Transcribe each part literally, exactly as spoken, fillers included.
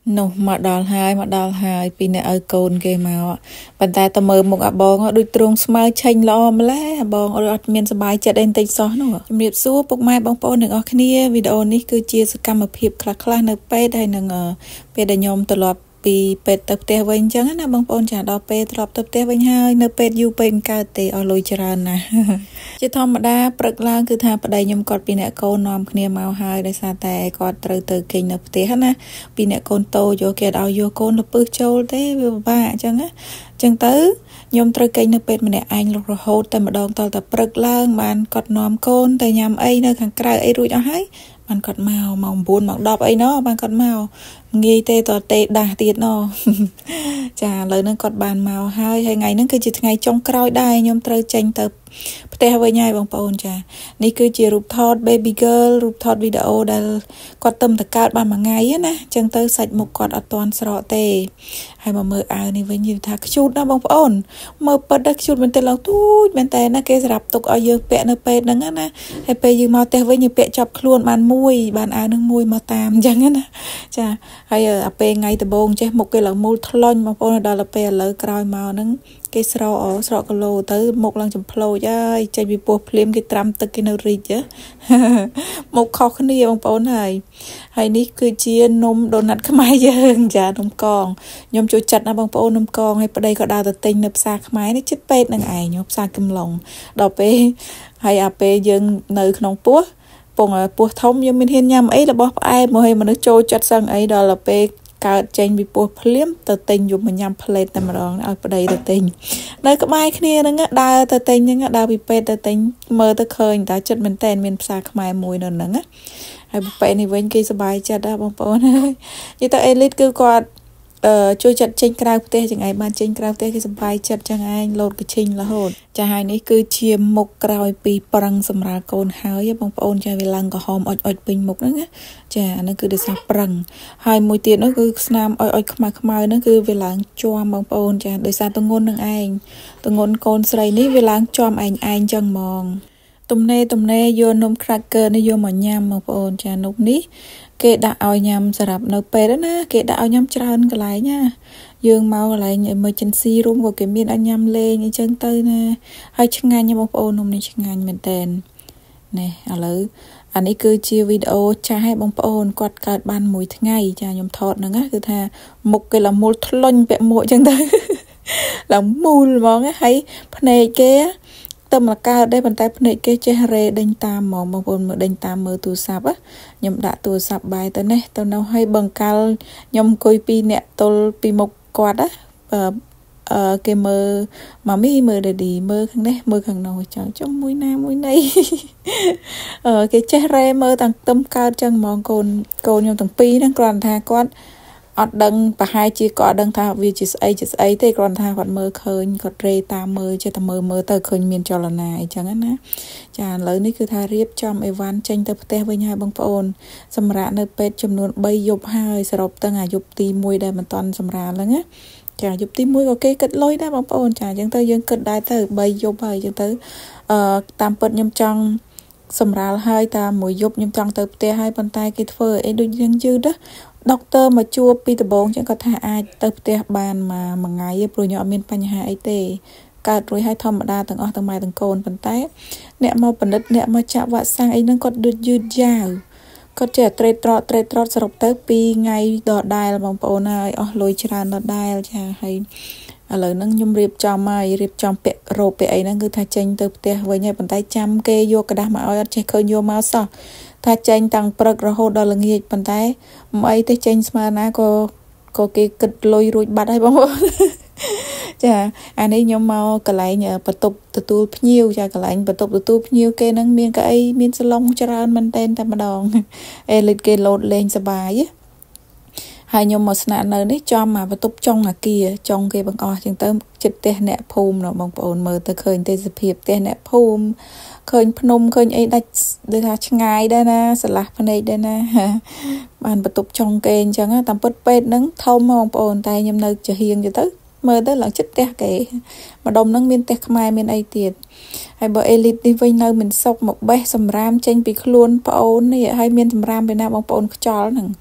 នោះមកដល់ហើយមកដល់ហើយពីអ្នកឲ្យកូនគេមកប៉ុន្តែតើមើលមុខអាបងដូចទ្រង់ស្មើឆេញល្អម្ល៉េះអាបងអត់មានសบายចិត្តអីបន្តិចសោះនោះជំរាបសួរពុកម៉ែបងប្អូនទាំងអស់គ្នាវីដេអូនេះគឺជាសកម្មភាពខ្លះៗនៅពេទ្យហើយនឹងពេលដែលខ្ញុំត្រឡប់ពីពេទ្យទៅផ្ទះវិញអញ្ចឹងណាបងប្អូនចាដល់ពេលត្រឡប់ទៅផ្ទះវិញហើយនៅពេទ្យយូរពេកមិនកើតទេអស់លុយច្រើនណាស់ជាធម្មតាព្រឹកឡើងគឺថាប្តីខ្ញុំគាត់ពីអ្នកកូននាំគ្នាមកហើយដោយសារតែគាត់ត្រូវទៅគេងនៅផ្ទះណាពីអ្នកកូនតូចយកគេឲ្យយកកូនទៅពឹសចូលទេវាពិបាកអញ្ចឹងណាអញ្ចឹងទៅខ្ញុំត្រូវគេងនៅពេទ្យម្នាក់ឯងរហូតតែម្ដងតតែព្រឹកឡើងបានគាត់នាំកូនទៅញ៉ាំអីនៅខាងក្រៅអីរួចអស់ហើយបានគាត់មកម៉ោង9ម៉ោង10អីណោះបានគាត់មកងាយទេតទេដាស់ទៀតណោះចាឥឡូវហ្នឹងគាត់បានមកហើយហើយថ្ងៃហ្នឹងគឺជាថ្ងៃចុងក្រោយដែរខ្ញុំត្រូវចេញទៅផ្ទះវិញហើយបងប្អូនចានេះគឺជារូបថត baby girl រូបថតវីដេអូដែលគាត់ទៅតែកើតបានមួយថ្ងៃណាអញ្ចឹងទៅសាច់មុខគាត់អត់ទាន់ស្រកទេហើយមកមើលអាវនេះវិញនិយាយថាខ្ជូតណាបងប្អូនមើលប៉ិតដល់ខ្ជូតមែនតើឡើងទូចមែនតើណាគេសម្រាប់ទុកឲ្យយើងពាក់នៅពេទ្យហ្នឹងណាហើយពេលយើងមកផ្ទះវិញយើងពាក់ចាប់ខ្លួនបានមួយបានអាវហ្នឹងមួយមកតាមអញ្ចឹងណាចាហើយអាពេលថ្ងៃដំបូងចេះមុខគេឡើងមូលថ្លុញបងប្អូនដល់ពេលឥឡូវក្រោយមកហ្នឹងគេស្រកអស្រកគីឡូទៅមុខឡើងចំផ្លោចហើយចេញពីពោះភ្លាមគេត្រាំទឹកគេនៅរីកមុខខុសគ្នាបងប្អូនហើយហើយនេះគឺជានំដូណាត់ខ្មែរយើងចានំកងខ្ញុំចូលចិត្តណាបងប្អូននំកងហើយប្តីក៏ដើរទៅទិញនៅផ្សារខ្មែរនេះចិត្តពេទ្យនឹងឯងផ្សារកំឡុងដល់ពេលហើយអាពេលយើងនៅក្នុងពោះពងពោះធំយើងមានហ៊ានញ៉ាំអីរបស់ផ្អែមមកឲ្យមនុស្សចូលចិត្តសឹងអីដល់ពេលកើតចេញពីពោះភ្លាមទៅទិញយកមកញ៉ាំផ្លេតតែម្ដងឲ្យប្តីទៅទិញនៅក្បែរគ្នាហ្នឹងដើរទៅទិញហ្នឹងដើរពីពេទ្យទៅទិញមើលទៅឃើញតែចិត្តមែនតែនមានផ្សារខ្មែរមួយនៅហ្នឹងហើយប្រពៃនេះវិញគេសប្បាយចិត្តដែរបងប្អូនហើយនិយាយទៅអេលីតគឺគាត់អឺជួយចិត្តចេញក្រៅផ្ទះចឹងឯងបានចេញក្រៅផ្ទះគេសប្បាយចិត្តចឹងឯងលោតកញ្ឈិញរហូតចាហើយនេះគឺជាមុខក្រោយពីប្រឹងសម្រាប់កូនហើយបងប្អូនចាវាឡើងក្រហមអុចអុចពេញមុខហ្នឹងណាចាអានោះគឺដោយសារប្រឹងហើយមួយទៀតនោះគឺស្នាមអុចអុចខ្មៅខ្មៅហ្នឹងគឺវាឡើងជាប់បងប្អូនចាដោយសារទងន់នឹងឯងទងន់កូនស្រីនេះវាឡើងជាប់ឯងឯងចឹងហ្មងទំនេរទំនេរយកនំ cracker នេះយកមកញ៉ាំបងប្អូនចានំនេះគេដាក់ឲ្យញ៉ាំសម្រាប់នៅពេទ្យណាគេដាក់ឲ្យញ៉ាំច្រើនកន្លែងណាយើងមកកន្លែង emergency room ក៏គេមានឲ្យញ៉ាំលេងអញ្ចឹងទៅណាហើយឆ្ងាញ់បងប្អូននំនេះឆ្ងាញ់មែនតើនេះឥឡូវអានេះគឺជាវីដេអូចាស់ឲ្យបងប្អូនគាត់កើតបានមួយថ្ងៃចាខ្ញុំថតហ្នឹងណាគឺថាមុខគេละមូលថ្លុញពាក់មួកអញ្ចឹងទៅละមូលហ្មងហើយភ្នែកគេទៅមកកើតដែរប៉ុន្តែភ្នែកគេចេះរេដេញតាមហ្មងបងប្អូនមើលដេញតាមមើលទូរស័ព្ទខ្ញុំដាក់ទូរស័ព្ទបាយទៅនេះទៅនៅឲ្យបង្កាល់ខ្ញុំអង្គុយពីអ្នកទល់ពីមុខគាត់ណាអឺគេមើលម៉ាមីមើលដេឌីមើលខាងនេះមើលខាងនោះចង់ចុះមួយណាមួយណីអឺគេចេះរេមើលទាំងទឹមកើតចឹងហ្មងកូនកូនខ្ញុំទាំងពីរហ្នឹងគ្រាន់ថាគាត់អត់ដឹងប្រហែលជាគាត់អត់ដឹងថាវាជាស្អីជាស្អីទេគ្រាន់ថាគាត់មើលឃើញគាត់រេតាមមើលចេះតែមើលមើលទៅឃើញមានចលនាអីចឹងណាចាឥឡូវនេះគឺថារៀបចំអីវ៉ាន់ចេញទៅផ្ទះវិញហើយបងប្អូនសម្រាប់នៅពេទ្យចំនួនបីយប់ហើយសរុបទាំងអាយប់ទីមួយដែលមិនតាន់សម្រាប់ហ្នឹងណាចាយប់ទីមួយក៏គេគិតលុយដែរបងប្អូនចាអញ្ចឹងទៅយើងគិតដែរទៅបីយប់ហើយអញ្ចឹងទៅអឺតាមពិតខ្ញុំចង់សម្រាប់ហើយតាមមួយយប់ខ្ញុំចង់ទៅផ្ទះហើយប៉ុន្តែគេធ្វើអីដូចយ៉ាងយឺតណាដុកទ័រមកជួបពីដំបូងចឹងគាត់ថាអាចទៅផ្ទះបានមួយមួយថ្ងៃព្រោះខ្ញុំអត់មានបញ្ហាអីទេកើតរួចហើយធម្មតាទាំងអស់ទាំងម៉ែទាំងកូនប៉ុន្តែអ្នកមកពិនិត្យអ្នកមកចាក់វ៉ាក់សាំងអីហ្នឹងគាត់ដូចយឺតយ៉ាវគាត់ចេះត្រេតត្រតត្រេតត្រតសរុបទៅពីរថ្ងៃដដែលបងប្អូនហើយអស់លុយច្រើនដដែលចាហើយឥឡូវហ្នឹងខ្ញុំរៀបចំហើយរៀបចំពាក់រ៉ូបពាក់អីហ្នឹងគឺថាចេញទៅផ្ទះវិញហើយប៉ុន្តែចាំគេយកกระดาษមកឲ្យអត់ចេះឃើញយកមកសោះថាចេញតាំងព្រឹករហូតដល់ល្ងាចប៉ុន្តែមិនអីទេចេញស្មើណាក៏ក៏គេគិតលុយរួចបាត់ហើយបងប្អូនចាអានេះខ្ញុំមកកន្លែងបន្ទប់ទទួលភ្ញៀវចាកន្លែងបន្ទប់ទទួលភ្ញៀវគេហ្នឹងមានកៅអីមានសាឡុងច្រើនមែនតែនតែម្ដងអេលីតគេលោតលេងសប្បាយហើយខ្ញុំមកស្នាក់នៅនេះចំមកបន្ទប់ចុងអាគារចុងគេបង្អស់ចឹងទៅចិត្តផ្ទះអ្នកភូមិណ៎បងប្អូនមើលទៅឃើញទេសភាពផ្ទះអ្នកភូមិឃើញភ្នំឃើញអីដាច់ដូចថាឆ្ងាយដែរណាស្រឡះភ្នែកដែរណាបានបន្ទប់ចុងគេអញ្ចឹងតាមពិតពេទ្យហ្នឹងធំបងប្អូនតែខ្ញុំនៅជាហៀងទៅទៅមើលទៅឡើងចិត្តផ្ទះគេម្ដុំហ្នឹងមានផ្ទះខ្មែរមានអីទៀតហើយបើអេលីតនេះវិញនៅមិនសុកមកបេះសម្រាមចេញពីខ្លួនប្អូននេះហើយមានសម្រាមពេលណាបងប្អូនខ្ចល់ហ្នឹង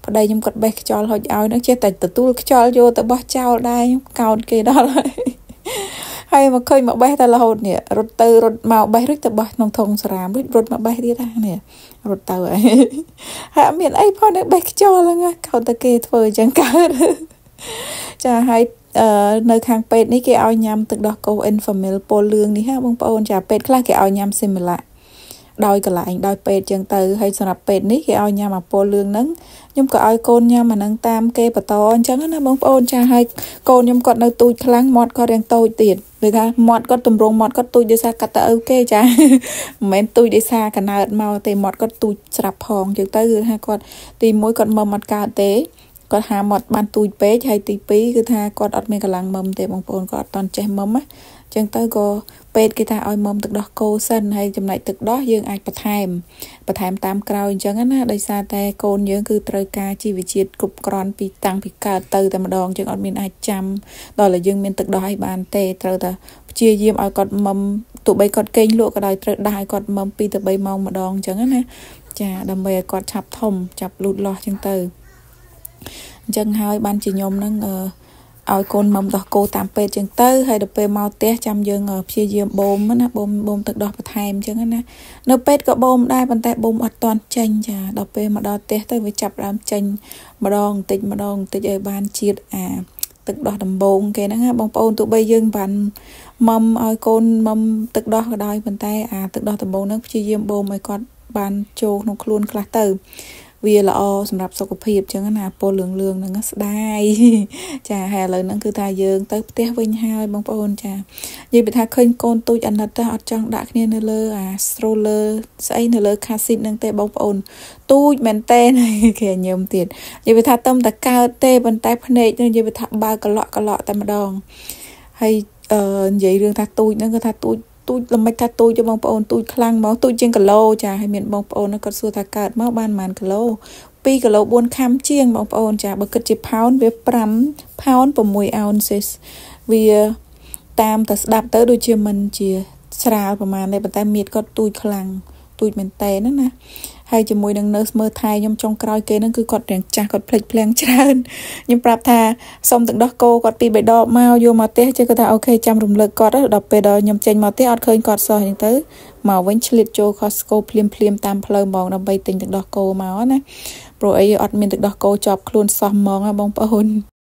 đây nhưng còn bé cho hồi áo nó chết tại từ tôi cho vô từ bó trao đây cao kia đó lại hay mà khơi mà bé ta là hồn nè rốt từ rốt màu bé rất từ bó nông thôn sàm rốt rốt mà bé đi ra nè rốt từ ấy hạ miền ấy phong đấy bé cho là nghe cao từ kia thôi chẳng cả chả hay nơi khang pet ní cái ao nhâm từ đó cô infamil po lương ní ha bông po chả pet khác cái ao nhâm xem lại đôi cái lại đôi pet chẳng từ hay sờ nạp pet ní cái ao nhâm mà po lương nắng nhưng có ai côn nhâm mà nắng tam kê bà to chẳng nó bông po chả hay côn nhâm còn nơi tôi kháng mọt có đang tôi tiền người ta mọt có tùm rong mọt có tôi đi xa cả ta ok chả mấy tôi đi xa cả nào mau thì mọt có tôi sập hòn chẳng tới ha con tìm mỗi con mờ mặt cả tế còn hà một ban tui pé hay tì pí cứ tha còn ọt mấy cái lăng mầm để bông bồn còn toàn che mầm á chẳng tới có pet cái tha oi mầm từ đó cô sân hay chấm lại từ đó dương ai bật thèm bật thèm tam cào chẳng á đây xa tay côn dương cứ trời ca chi vị chiết cục còn pi tăng pi cả từแต่ đòn chẳng ọt miền ai chăm đó là dương miền từ đó hay bàn tê trời ta chia diêm oi còn mầm tụ bay còn kênh lụa cái đời trời đai còn mầm pi từ bay mong mà đòn chẳng á nè chà đầm bè còn chập thòng chập lụt lo chẳng từ chân hai ban chỉ nhom nâng ao con mầm đỏ cô tạm pe chân tư hay được pe mau té trăm dương ở phía dưới bom á bom bom thực đỏ thèm chân á nó pet có bom đai bàn tay bom ở toàn tranh chà đọc pe mà đo té tới với chập làm tranh mà đòn tịch mà đòn tịch ở ban chiết à thực đỏ đầm bông cái đó bông bông tụi bây dương bàn mầm ao con mầm thực đỏ ở đây bàn tay à thực đỏ đầm bông nó phía dưới bom mấy con ban trâu nó luôn khá từ vì là oสำหรับสุขภาพจังนะโปเหลืองๆนั่นก็ได้จ้าแห่เลยนั่นคือทาเยิงเต้เต้วิ่งห้าวบางปอนจ้ายี่ไปทาเคยโกนตุยอันนั้นแต่อัดจังดักเนี่ยเนเลออ่ะสโตรเลอร์ใส่เนเลอคาสิตนั่งเต้บางปอนตุยแมนเต้นี่แค่เยี่ยมติดยี่ไปทาต้มแต่กาวเต้บนใต้พเนจนั่นยี่ไปทาบากระเลาะกระเลาะแต่มาดองให้เอ่อยี่เรื่องทาตุยนั่นก็ทาตุยtôi làm mấy thà tôi cho bông bông tôi khăng máu tôi trên cả lô chả hay miền bông bông nó còn xua thà cát máu ban màn cả lô pi cả lô buôn khám chiêng bông bông chả bực chỉ pound với pram pound của mùi ounces vì tam ta đạp tới đôi chia mình chỉ sraประมาณ này bàn tay miệt có tôi khăng tôi mình té nữa nè hay chỉ mùi đằng nurse mơ thai nhom trong cõi kia nó cứ cọt đèn chả cọt plek pleng trơn nhưng prap tha xong từng đó cô cọt pi bể đỏ mau vô mà té chứ có thà ok chăm rùng lực cọt đó đọc bể đỏ nhom chênh mà té ọt khơi cọt soi những tới màu vẫn chlit cho Costco phim phim tam phơi mong nó bay tình từng đó cô máu nè rồi ấy ọt miền từng đó cô chọc luôn xòm mong á bông bông